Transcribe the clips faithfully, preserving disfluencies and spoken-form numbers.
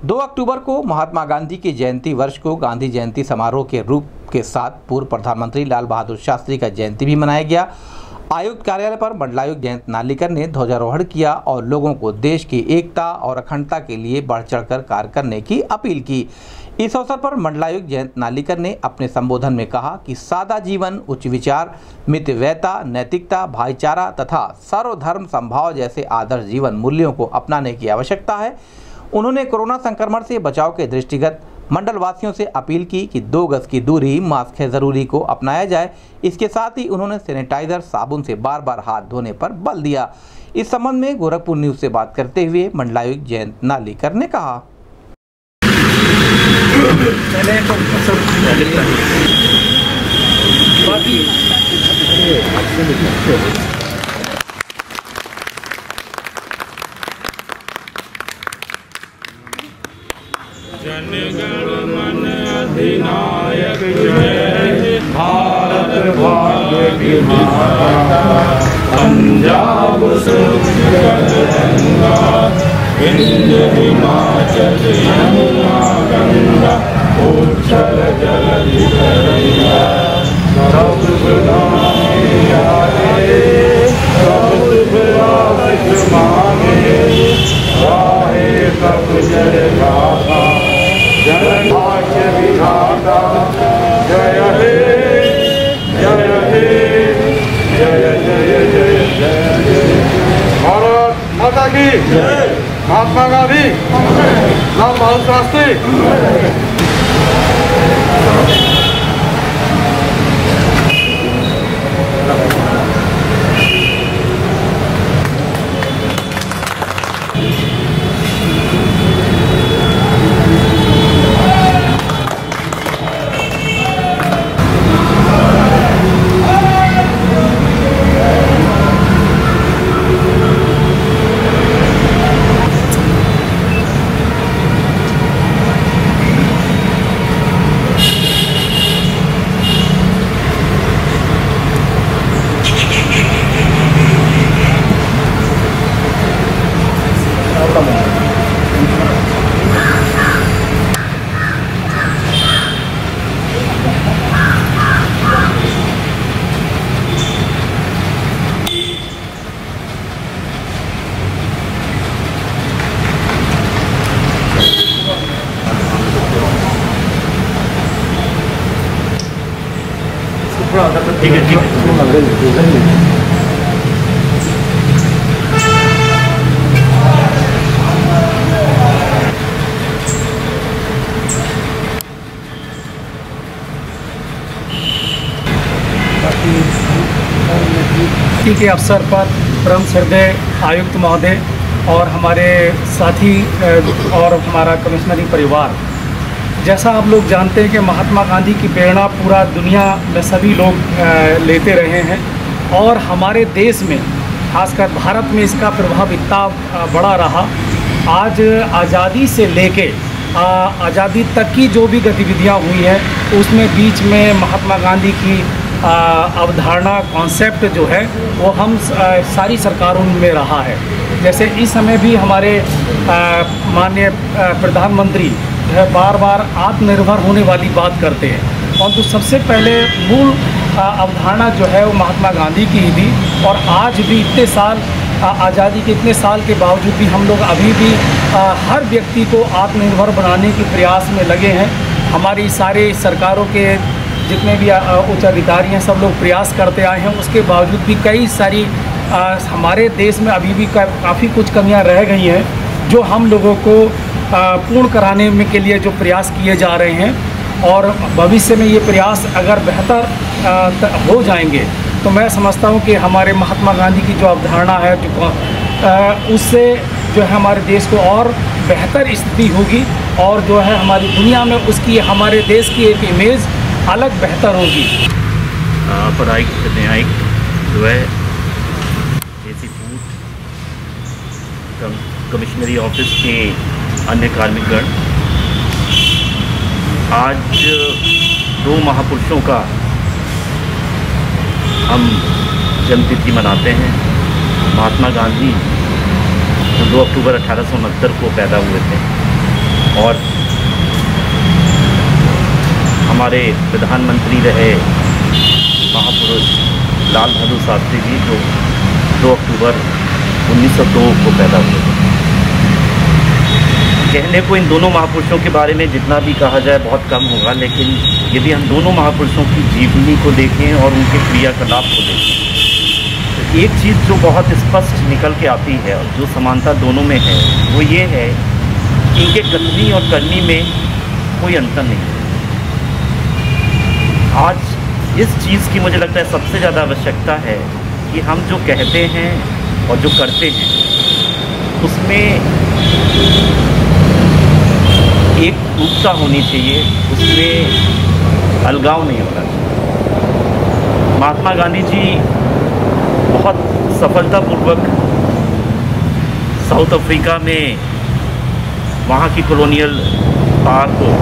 दो अक्टूबर को महात्मा गांधी की जयंती वर्ष को गांधी जयंती समारोह के रूप के साथ पूर्व प्रधानमंत्री लाल बहादुर शास्त्री का जयंती भी मनाया गया। आयुक्त कार्यालय पर मंडलायुक्त जयंत नार्लिकर ने ध्वजारोहण किया और लोगों को देश की एकता और अखंडता के लिए बढ़ चढ़कर कार्य करने की अपील की। इस अवसर पर मंडलायुक्त जयंत नार्लिकर ने अपने संबोधन में कहा कि सादा जीवन, उच्च विचार, मितव्ययता, नैतिकता, भाईचारा तथा सर्वधर्म समभाव जैसे आदर्श जीवन मूल्यों को अपनाने की आवश्यकता है। उन्होंने कोरोना संक्रमण से बचाव के दृष्टिगत मंडल वासियों से अपील की कि दो गज की दूरी, मास्क है जरूरी को अपनाया जाए। इसके साथ ही उन्होंने सैनिटाइजर, साबुन से बार बार हाथ धोने पर बल दिया। इस संबंध में गोरखपुर न्यूज से बात करते हुए मंडलायुक्त जयंत नार्लिकर ने कहा, पहले तो सब बाकी जनगण मन अधिनायक जय भारत भाग्य विधाता, पंजाब गंगा हिंद हिमाचल यमुना गंगा उच्छल जलधि तरंगा, सब आए सब राज मांगे राहे सब जय गाथा, जय भाग्य विधाता, जय हे जय हे जय जय जय जय जय। भारत माता की जय। महात्मा गांधी, लाल बहादुर शास्त्री। ठीक है ठीक है। के अवसर पर परम श्रद्धेय आयुक्त महोदय और हमारे साथी और हमारा कमिश्नरी परिवार, जैसा आप लोग जानते हैं कि महात्मा गांधी की प्रेरणा पूरा दुनिया में सभी लोग लेते रहे हैं और हमारे देश में खासकर भारत में इसका प्रभाव इतना बड़ा रहा। आज आज़ादी से लेके आज़ादी तक की जो भी गतिविधियां हुई हैं उसमें बीच में महात्मा गांधी की अवधारणा, कॉन्सेप्ट जो है वो हम सारी सरकारों में रहा है। जैसे इस समय भी हमारे माननीय प्रधानमंत्री जो है बार बार आत्मनिर्भर होने वाली बात करते हैं और तो सबसे पहले मूल अवधारणा जो है वो महात्मा गांधी की ही थी। और आज भी इतने साल आज़ादी के इतने साल के बावजूद भी हम लोग अभी भी हर व्यक्ति को आत्मनिर्भर बनाने के प्रयास में लगे हैं। हमारी सारे सरकारों के जितने भी उच्च अधिकारी हैं सब लोग प्रयास करते आए हैं, उसके बावजूद भी कई सारी आ, हमारे देश में अभी भी का, काफ़ी कुछ कमियां रह गई हैं जो हम लोगों को आ, पूर्ण कराने में के लिए जो प्रयास किए जा रहे हैं। और भविष्य में ये प्रयास अगर बेहतर आ, हो जाएंगे तो मैं समझता हूँ कि हमारे महात्मा गांधी की जो अवधारणा है जो आ, उससे जो है हमारे देश को और बेहतर स्थिति होगी और जो है हमारी दुनिया में उसकी हमारे देश की एक इमेज अलग बेहतर होगी। पढ़ाई न्यायिक जो है एसी फूड कमिश्नरी ऑफिस के अन्य कार्मिकगण आज दो महापुरुषों का हम जन्मतिथि मनाते हैं। महात्मा गांधी जो दो अक्टूबर अठारह सौ उनहत्तर को पैदा हुए थे और हमारे प्रधानमंत्री रहे महापुरुष लाल बहादुर शास्त्री जी, जो दो अक्टूबर उन्नीस सौ दो को पैदा हुए थे। कहने को इन दोनों महापुरुषों के बारे में जितना भी कहा जाए बहुत कम होगा, लेकिन यदि हम दोनों महापुरुषों की जीवनी को देखें और उनके क्रियाकलाप को देखें तो एक चीज़ जो बहुत स्पष्ट निकल के आती है और जो समानता दोनों में है वो ये है कि इनके कथनी और करनी में कोई अंतर नहीं है। आज इस चीज़ की मुझे लगता है सबसे ज़्यादा आवश्यकता है कि हम जो कहते हैं और जो करते हैं उसमें एक एकता होनी चाहिए, उसमें अलगाव नहीं होना चाहिए। महात्मा गांधी जी बहुत सफलतापूर्वक साउथ अफ्रीका में वहाँ की कॉलोनियल पावर को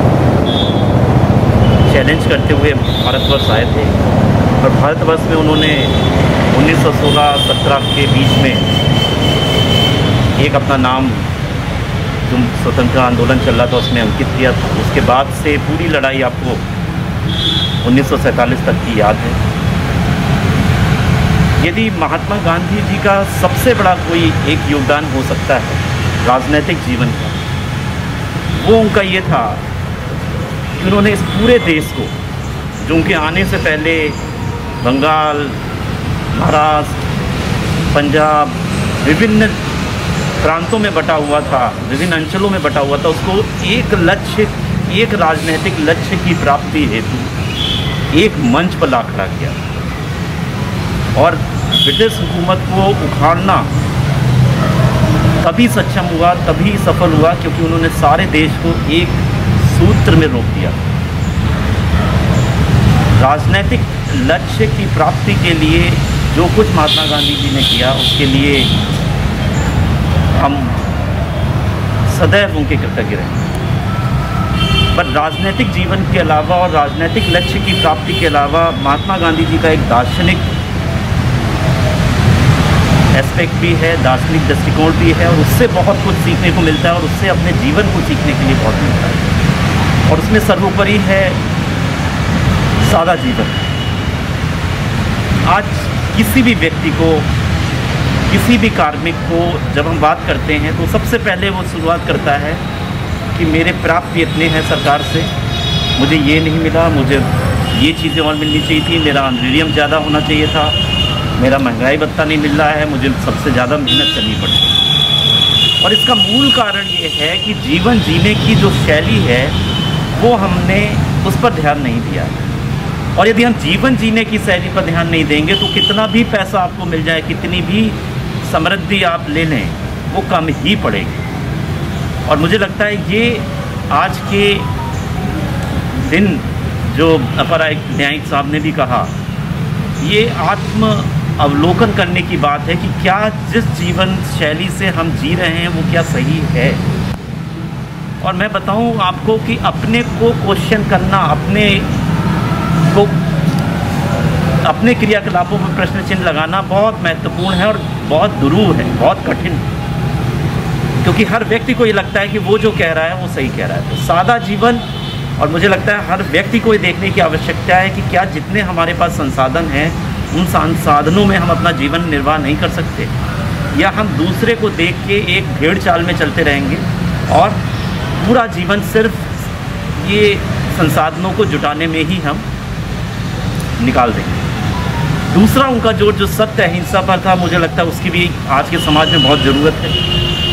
चैलेंज करते हुए भारतवर्ष आए थे और भारतवर्ष में उन्होंने उन्नीस सौ सोलह सत्रह के बीच में एक अपना नाम जो स्वतंत्रता आंदोलन चल रहा था उसमें अंकित किया था। उसके बाद से पूरी लड़ाई आपको उन्नीस सौ सैंतालीस तक की याद है। यदि महात्मा गांधी जी का सबसे बड़ा कोई एक योगदान हो सकता है राजनीतिक जीवन का, वो उनका ये था कि उन्होंने इस पूरे देश को, जो उनके आने से पहले बंगाल, महाराष्ट्र, पंजाब, विभिन्न प्रांतों में बटा हुआ था, विभिन्न अंचलों में बटा हुआ था, उसको एक लक्ष्य, एक राजनीतिक लक्ष्य की प्राप्ति हेतु एक मंच पर ला खड़ा किया और ब्रिटिश हुकूमत को उखाड़ना तभी सक्षम हुआ, तभी सफल हुआ क्योंकि उन्होंने सारे देश को एक सूत्र में रोक दिया। राजनीतिक लक्ष्य की प्राप्ति के लिए जो कुछ महात्मा गांधी जी ने किया उसके लिए हम सदैव उनके कृतज्ञ रहें। पर राजनीतिक जीवन के अलावा और राजनीतिक लक्ष्य की प्राप्ति के अलावा महात्मा गांधी जी का एक दार्शनिक एस्पेक्ट भी है, दार्शनिक दृष्टिकोण भी है और उससे बहुत कुछ सीखने को मिलता है और उससे अपने जीवन को सीखने के लिए बहुत मिलता है। और उसमें सर्वोपरि है सादा जीवन। आज किसी भी व्यक्ति को, किसी भी कार्मिक को जब हम बात करते हैं तो सबसे पहले वो शुरुआत करता है कि मेरे प्राप्य इतने हैं सरकार से, मुझे ये नहीं मिला, मुझे ये चीज़ें और मिलनी चाहिए थी, मेरा ऑनरेरियम ज़्यादा होना चाहिए था, मेरा महंगाई भत्ता नहीं मिल रहा है, मुझे सबसे ज़्यादा मेहनत करनी पड़ी। और इसका मूल कारण ये है कि जीवन जीने की जो शैली है वो हमने उस पर ध्यान नहीं दिया है। और यदि हम जीवन जीने की शैली पर ध्यान नहीं देंगे तो कितना भी पैसा आपको मिल जाए, कितनी भी समृद्धि आप ले लें, वो कम ही पड़ेगी। और मुझे लगता है ये आज के दिन जो अपर न्यायिक साहब ने भी कहा, ये आत्म अवलोकन करने की बात है कि क्या जिस जीवन शैली से हम जी रहे हैं वो क्या सही है। और मैं बताऊं आपको कि अपने को क्वेश्चन करना, अपने को अपने क्रियाकलापों पर प्रश्न चिन्ह लगाना बहुत महत्वपूर्ण है और बहुत दुरूह है, बहुत कठिन है, क्योंकि हर व्यक्ति को ये लगता है कि वो जो कह रहा है वो सही कह रहा है। तो सादा जीवन, और मुझे लगता है हर व्यक्ति को ये देखने की आवश्यकता है कि क्या जितने हमारे पास संसाधन हैं उन संसाधनों में हम अपना जीवन निर्वाह नहीं कर सकते, या हम दूसरे को देख के एक भेड़ चाल में चलते रहेंगे और पूरा जीवन सिर्फ ये संसाधनों को जुटाने में ही हम निकाल देंगे। दूसरा उनका जोर जो सत्य अहिंसा पर था, मुझे लगता है उसकी भी आज के समाज में बहुत ज़रूरत है।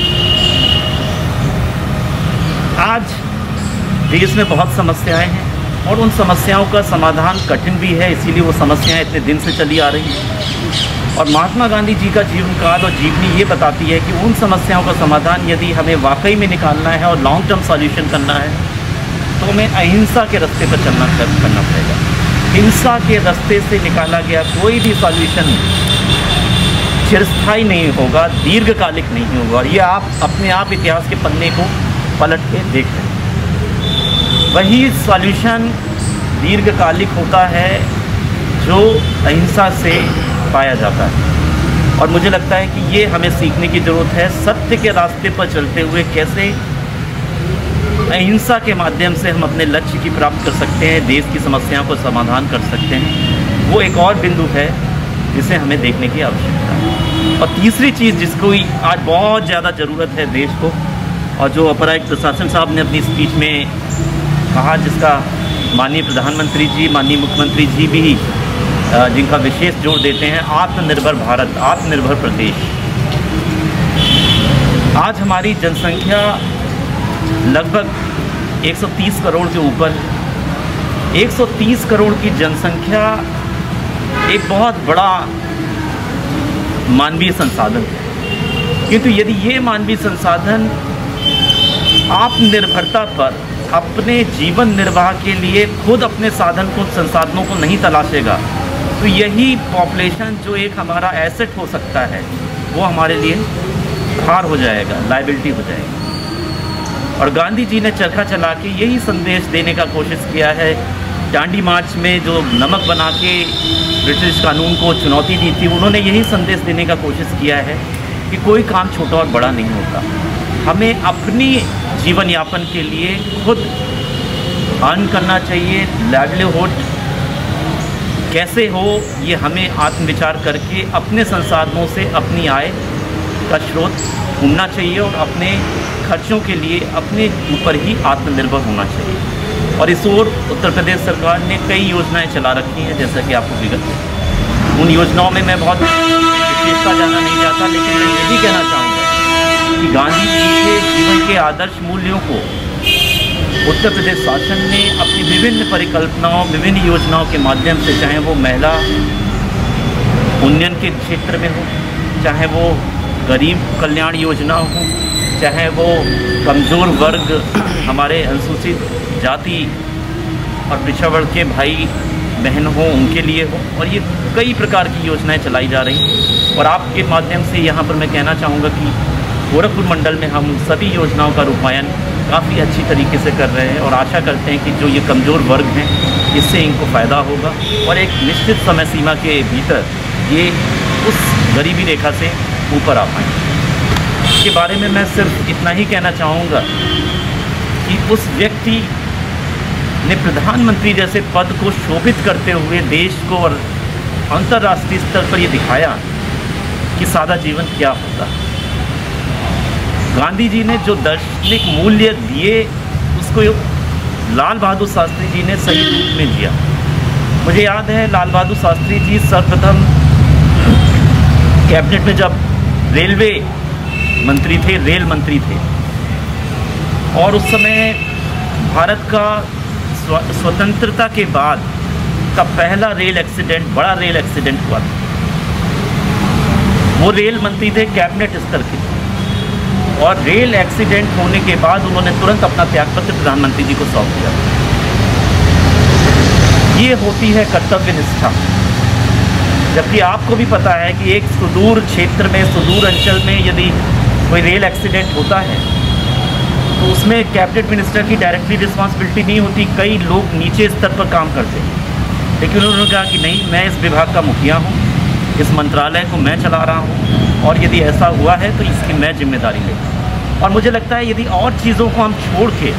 आज देश में बहुत समस्याएं हैं और उन समस्याओं का समाधान कठिन भी है, इसीलिए वो समस्याएं इतने दिन से चली आ रही हैं। और महात्मा गांधी जी का जीवन काल और जीवनी ये बताती है कि उन समस्याओं का समाधान यदि हमें वाकई में निकालना है और लॉन्ग टर्म सॉल्यूशन करना है तो हमें अहिंसा के रास्ते पर चलना करना पड़ेगा। हिंसा के रास्ते से निकाला गया कोई भी सॉल्यूशन चिरस्थायी नहीं होगा, दीर्घकालिक नहीं होगा। और ये आप अपने आप इतिहास के पन्ने को पलट के देख रहे हैं। वही सॉल्यूशन दीर्घकालिक होता है जो अहिंसा से पाया जाता है। और मुझे लगता है कि ये हमें सीखने की ज़रूरत है, सत्य के रास्ते पर चलते हुए कैसे अहिंसा के माध्यम से हम अपने लक्ष्य की प्राप्त कर सकते हैं, देश की समस्याओं को समाधान कर सकते हैं। वो एक और बिंदु है जिसे हमें देखने की आवश्यकता है। और तीसरी चीज़ जिसको आज बहुत ज़्यादा ज़रूरत है देश को, और जो अपर आयुक्त प्रशासन साहब ने अपनी स्पीच में कहा, जिसका माननीय प्रधानमंत्री जी, माननीय मुख्यमंत्री जी भी जिनका विशेष जोर देते हैं, आत्मनिर्भर भारत, आत्मनिर्भर प्रदेश। आज हमारी जनसंख्या लगभग एक सौ तीस करोड़ के ऊपर है। एक सौ तीस करोड़ की जनसंख्या एक बहुत बड़ा मानवीय संसाधन है, किंतु यदि ये मानवीय संसाधन आत्मनिर्भरता पर, अपने जीवन निर्वाह के लिए खुद अपने साधन को, संसाधनों को नहीं तलाशेगा, तो यही पॉपुलेशन जो एक हमारा एसेट हो सकता है, वो हमारे लिए खार हो जाएगा, लायबिलिटी हो जाएगी। और गांधी जी ने चरखा चला के यही संदेश देने का कोशिश किया है। दांडी मार्च में जो नमक बना के ब्रिटिश कानून को चुनौती दी थी, उन्होंने यही संदेश देने का कोशिश किया है कि कोई काम छोटा और बड़ा नहीं होता। हमें अपनी जीवन यापन के लिए खुद अर्न करना चाहिए। लाइवलीहुड कैसे हो, ये हमें आत्मविचार करके अपने संसाधनों से अपनी आय का स्रोत ढूंढना चाहिए और अपने खर्चों के लिए अपने ऊपर ही आत्मनिर्भर होना चाहिए। और इस ओर उत्तर प्रदेश सरकार ने कई योजनाएं चला रखी हैं, जैसा कि आपको विगत है। उन योजनाओं में मैं बहुत विशेषता जाना नहीं चाहता, लेकिन मैं ये भी कहना चाहूँगा कि गांधी जी के जीवन के आदर्श मूल्यों को उत्तर प्रदेश शासन ने अपनी विभिन्न परिकल्पनाओं, विभिन्न योजनाओं के माध्यम से, चाहे वो महिला उन्नयन के क्षेत्र में हो, चाहे वो गरीब कल्याण योजना हो, चाहे वो कमज़ोर वर्ग, हमारे अनुसूचित जाति और पिछड़ा वर्ग के भाई बहन हो, उनके लिए हो, और ये कई प्रकार की योजनाएं चलाई जा रही हैं। और आपके माध्यम से यहाँ पर मैं कहना चाहूँगा कि गोरखपुर मंडल में हम सभी योजनाओं का रूपायन काफ़ी अच्छी तरीके से कर रहे हैं और आशा करते हैं कि जो ये कमज़ोर वर्ग हैं, इससे इनको फ़ायदा होगा और एक निश्चित समय सीमा के भीतर ये उस गरीबी रेखा से ऊपर आ पाएंगे। इसके बारे में मैं सिर्फ इतना ही कहना चाहूँगा कि उस व्यक्ति ने प्रधानमंत्री जैसे पद को शोभित करते हुए देश को और अंतर्राष्ट्रीय स्तर पर ये दिखाया कि सादा जीवन क्या होता है। गांधी जी ने जो दार्शनिक मूल्य दिए, उसको लाल बहादुर शास्त्री जी ने सही रूप में दिया। मुझे याद है लाल बहादुर शास्त्री जी सर्वप्रथम कैबिनेट में जब रेलवे मंत्री थे, रेल मंत्री थे, और उस समय भारत का स्वतंत्रता के बाद का पहला रेल एक्सीडेंट, बड़ा रेल एक्सीडेंट हुआ था। वो रेल मंत्री थे कैबिनेट स्तर के, और रेल एक्सीडेंट होने के बाद उन्होंने तुरंत अपना त्यागपत्र प्रधानमंत्री जी को सौंप दिया। ये होती है कर्तव्य निष्ठा। जबकि आपको भी पता है कि एक सुदूर क्षेत्र में, सुदूर अंचल में यदि कोई रेल एक्सीडेंट होता है तो उसमें कैबिनेट मिनिस्टर की डायरेक्टली रिस्पॉन्सिबिलिटी नहीं होती, कई लोग नीचे स्तर पर काम करते हैं। लेकिन उन्होंने कहा कि नहीं, मैं इस विभाग का मुखिया हूँ, इस मंत्रालय को मैं चला रहा हूँ, और यदि ऐसा हुआ है तो इसकी मैं जिम्मेदारी लेता हूँ। और मुझे लगता है यदि और चीज़ों को हम छोड़ के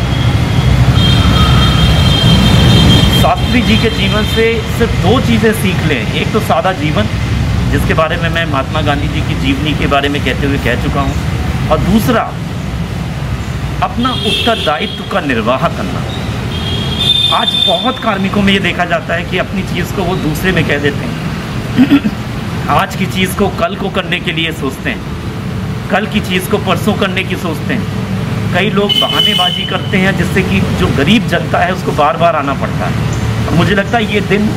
शास्त्री जी के जीवन से सिर्फ दो चीज़ें सीख लें, एक तो सादा जीवन, जिसके बारे में मैं महात्मा गांधी जी की जीवनी के बारे में कहते हुए कह चुका हूँ, और दूसरा अपना उत्तरदायित्व का निर्वाह करना। आज बहुत कार्मिकों में ये देखा जाता है कि अपनी चीज़ को वो दूसरे में कह देते हैं। आज की चीज़ को कल को करने के लिए सोचते हैं, कल की चीज़ को परसों करने की सोचते हैं। कई लोग बहानेबाजी करते हैं जिससे कि जो गरीब जनता है उसको बार बार आना पड़ता है। और मुझे लगता है ये दिन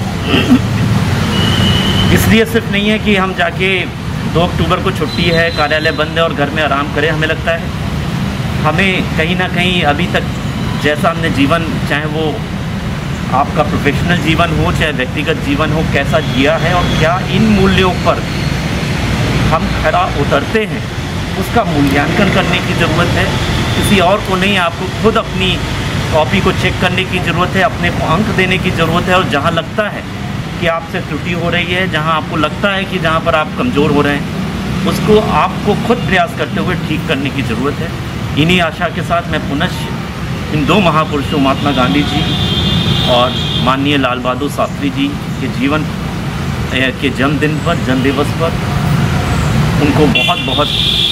इसलिए सिर्फ नहीं है कि हम जाके दो अक्टूबर को छुट्टी है, कार्यालय बंद है और घर में आराम करें। हमें लगता है हमें कहीं ना कहीं अभी तक जैसा हमने जीवन, चाहे वो आपका प्रोफेशनल जीवन हो चाहे व्यक्तिगत जीवन हो, कैसा जिया है और क्या इन मूल्यों पर हम खरा उतरते हैं, उसका मूल्यांकन करने की ज़रूरत है। किसी और को नहीं, आपको खुद अपनी कॉपी को चेक करने की ज़रूरत है, अपने को अंक देने की ज़रूरत है, और जहाँ लगता है कि आपसे त्रुटि हो रही है, जहाँ आपको लगता है कि जहाँ पर आप कमज़ोर हो रहे हैं, उसको आपको खुद प्रयास करते हुए ठीक करने की ज़रूरत है। इन्हीं आशा के साथ मैं पुनः इन दो महापुरुषों महात्मा गांधी जी और माननीय लाल बहादुर शास्त्री जी के जीवन के जन्मदिन पर, जन्म दिवस पर उनको बहुत बहुत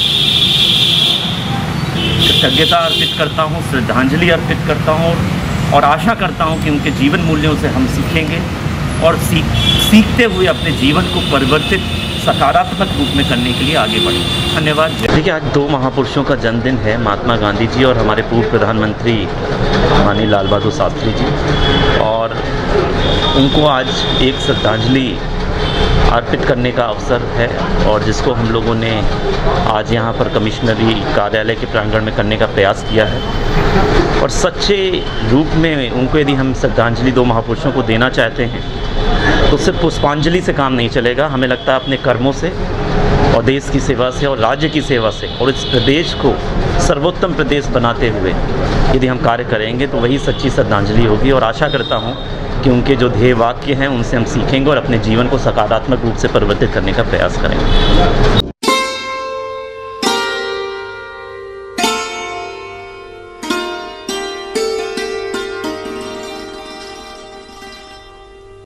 कृतज्ञता अर्पित करता हूँ, श्रद्धांजलि अर्पित करता हूँ और आशा करता हूँ कि उनके जीवन मूल्यों से हम सीखेंगे और सीख सीखते हुए अपने जीवन को परिवर्तित सकारात्मक रूप में करने के लिए आगे बढ़ेंगे। धन्यवाद। देखिए, आज दो महापुरुषों का जन्मदिन है, महात्मा गांधी जी और हमारे पूर्व प्रधानमंत्री माननीय लाल बहादुर शास्त्री जी, और उनको आज एक श्रद्धांजलि अर्पित करने का अवसर है और जिसको हम लोगों ने आज यहाँ पर कमिश्नरी कार्यालय के प्रांगण में करने का प्रयास किया है। और सच्चे रूप में उनको यदि हम श्रद्धांजलि दो महापुरुषों को देना चाहते हैं तो सिर्फ पुष्पांजलि से काम नहीं चलेगा। हमें लगता है अपने कर्मों से और देश की सेवा से और राज्य की सेवा से और इस प्रदेश को सर्वोत्तम प्रदेश बनाते हुए यदि हम कार्य करेंगे तो वही सच्ची श्रद्धांजलि होगी। और आशा करता हूँ कि उनके जो ध्येय वाक्य हैं उनसे हम सीखेंगे और अपने जीवन को सकारात्मक रूप से परिवर्तित करने का प्रयास करेंगे।